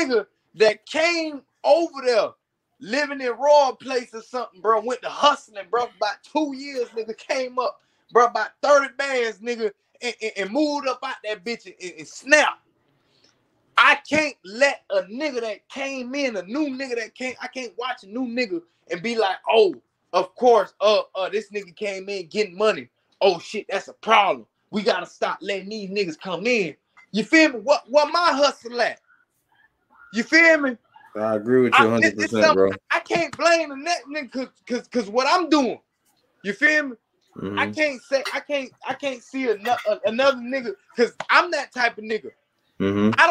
nigga that came over there living in Royal Place or something, bro, went to hustling, bro, for about 2 years, nigga, came up, bro, about 30 bands, nigga, and moved up out that bitch and snapped. I can't let a nigga that came in, a new nigga that came, I can't watch a new nigga and be like, oh, of course, this nigga came in getting money. Oh shit, that's a problem. We gotta stop letting these niggas come in. You feel me? What my hustle at? You feel me? I agree with you 100%, bro. I can't blame the next nigga cause what I'm doing. You feel me? Mm-hmm. I can't see another nigga because I'm that type of nigga. Mm-hmm. I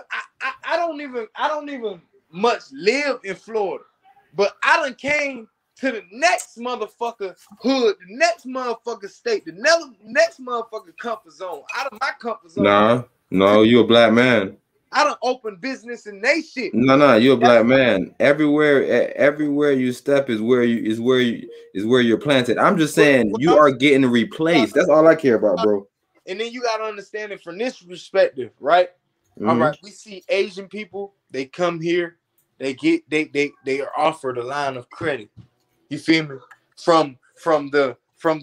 don't even much live in Florida, but I done came to the next motherfucker hood, the next motherfucker state, the next motherfucker comfort zone. Out of my comfort zone. No, you a black man. I done open business in they shit. No, you a black man. Everywhere you step is where you're planted. I'm just saying you are getting replaced. That's all I care about, bro. And then you gotta understand it from this perspective, right? Mm-hmm. All right, we see Asian people, they come here, they are offered a line of credit. You feel me? From the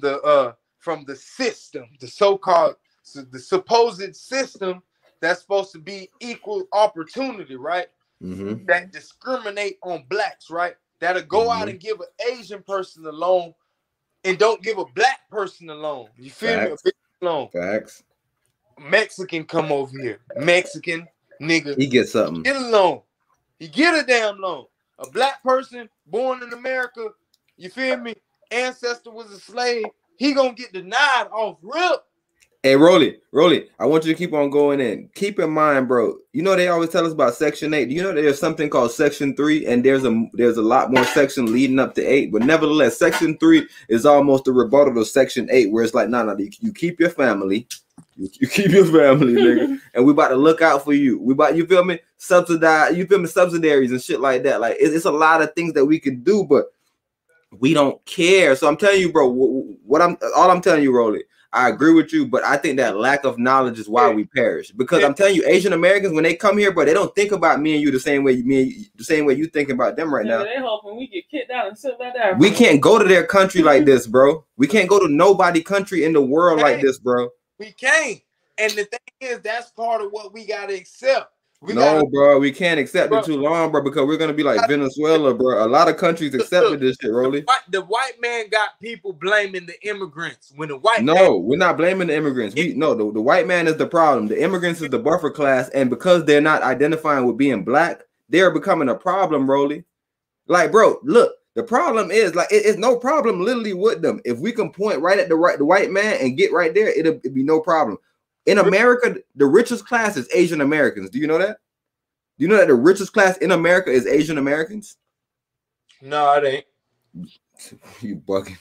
system, the so-called the supposed system that's supposed to be equal opportunity, right? Mm-hmm. That discriminate on blacks, right? That'll go out and give an Asian person a loan and don't give a black person a loan. You feel me? A big loan. Facts. Mexican come over here. Mexican nigga. He gets something. Get a loan. He get a damn loan. A black person born in America, you feel me? Ancestor was a slave. He gonna get denied off rip. Hey, Rolly, I want you to keep on going in. Keep in mind, bro, you know they always tell us about Section 8. Do you know there's something called Section 3, and there's a lot more section leading up to 8, but nevertheless, Section 3 is almost a rebuttal of Section 8, where it's like, no, you keep your family, you keep your family, nigga, and we about to look out for you. You feel me? Subsidize, you feel me? Subsidiaries and shit like that. Like, it's a lot of things that we can do, but we don't care. So I'm telling you, bro, all I'm telling you, Rolly, I agree with you, but I think that lack of knowledge is why we perish. Because I'm telling you, Asian Americans, when they come here, bro, they don't think about me and you the same way you think about them right now. They hoping we get kicked out and sit like that. We can't go to their country like this, bro. We can't go to nobody country in the world like this, bro. We can't. And the thing is, that's part of what we gotta accept. Bro, we can't accept it too long, bro, because we're gonna be like Venezuela, bro. A lot of countries accepted this shit, Rolly. The white man got people blaming the immigrants when the white we're not blaming the immigrants. The white man is the problem. The immigrants is the buffer class, and because they're not identifying with being black, they're becoming a problem, Rolly. Like, bro, look, the problem is like it's no problem literally with them. If we can point right at the white man and get right there, it'd be no problem. In America, the richest class is Asian Americans. Do you know that? Do you know that the richest class in America is Asian Americans? No, it ain't. You bugging.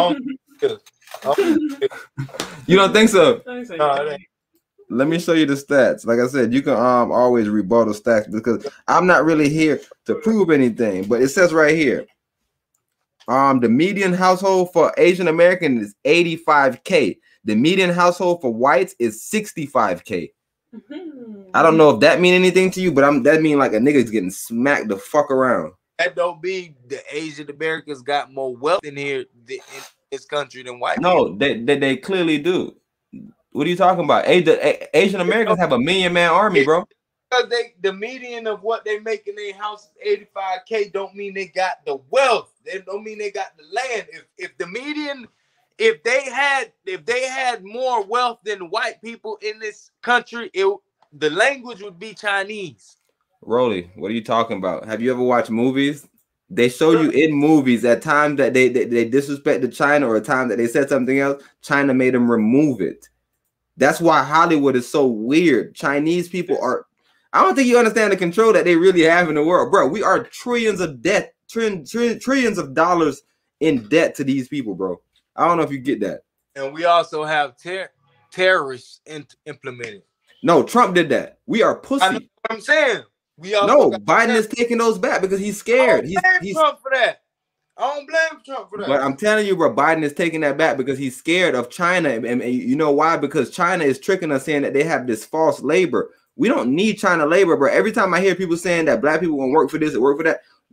You don't think so? No, it ain't. Let me show you the stats. Like I said, you can always rebuttal stats because I'm not really here to prove anything. But it says right here, the median household for Asian American is $85K. The median household for whites is $65K. I don't know if that mean anything to you, but that mean like a nigga's getting smacked the fuck around. That don't be the Asian Americans got more wealth in here in this country than white. No, they clearly do. What are you talking about? Asian Americans have a 1 million man army, bro. Because the median of what they make in their house is $85K don't mean they got the wealth. They don't mean they got the land. If the median, if they had more wealth than white people in this country, the language would be Chinese. Rolly, what are you talking about? Have you ever watched movies? They show you in movies at times that they disrespected China or a time that they said something else, China made them remove it. That's why Hollywood is so weird. Chinese people are, I don't think you understand the control that they really have in the world. Bro, we are trillions of debt, trillions of dollars in debt to these people, bro. I don't know if you get that. And we also have terrorists implemented. No, Trump did that. We are pussy. I know what I'm saying. Biden is taking those back because he's scared. He's Trump for that. I don't blame Trump for that. But I'm telling you, bro, Biden is taking that back because he's scared of China. And you know why? Because China is tricking us saying that they have this false labor. We don't need China labor, bro. Every time I hear people saying that black people gonna work for this or work for that,